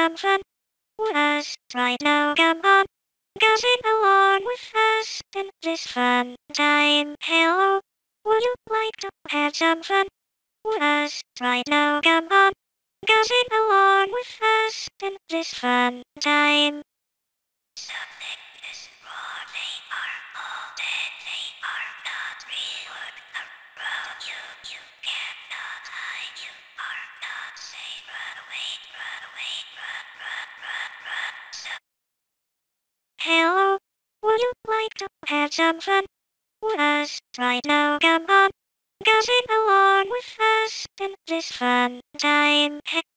some fun with us right now, come on. Sing along with us in this fun time. Hello, would you like to have some fun with us right now, come on. Sing along with us in this fun time. Something is wrong, they are all dead, they are not real around you. You cannot hide, you are not safe. Run away, run away, run, run, run, run. Hello, would you like to have some fun with us right now? Come on, sing along with us in this fun time.